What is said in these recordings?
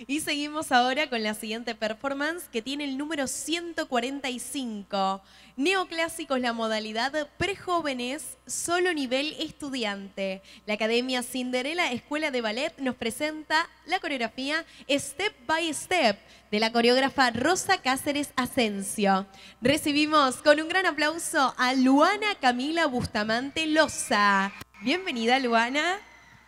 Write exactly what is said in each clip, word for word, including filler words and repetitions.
Y seguimos ahora con la siguiente performance que tiene el número ciento cuarenta y cinco. Neoclásicos, la modalidad prejóvenes, solo nivel estudiante. La Academia Cinderella Escuela de Ballet nos presenta la coreografía Step by Step de la coreógrafa Rosa Cáceres Asensio. Recibimos con un gran aplauso a Luana Camila Bustamante Loza. Bienvenida, Luana.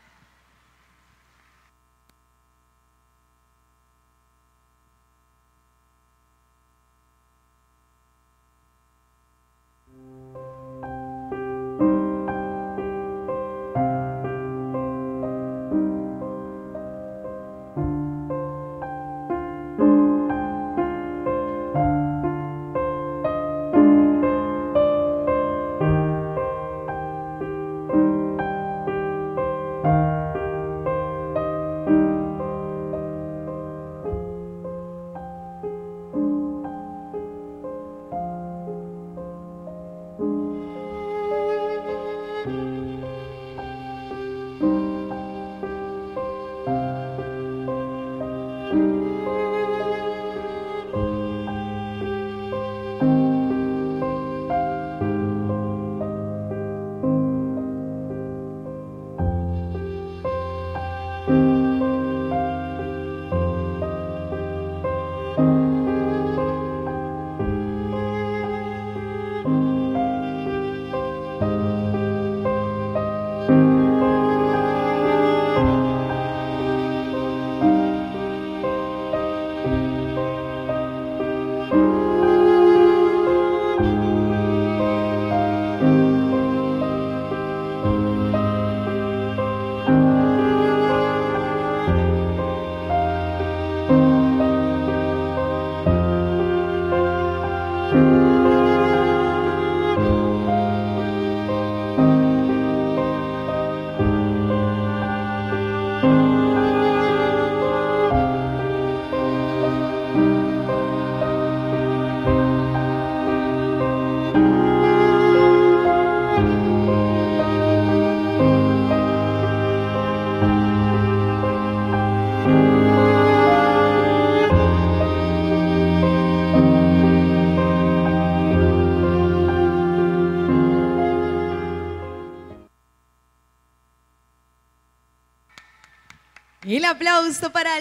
Y el aplauso para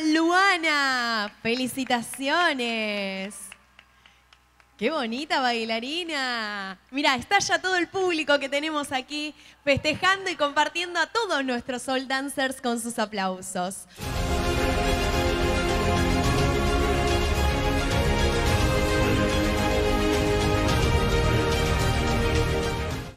Luana. ¡Felicitaciones! ¡Qué bonita bailarina! Mira, está ya todo el público que tenemos aquí festejando y compartiendo a todos nuestros soul dancers con sus aplausos.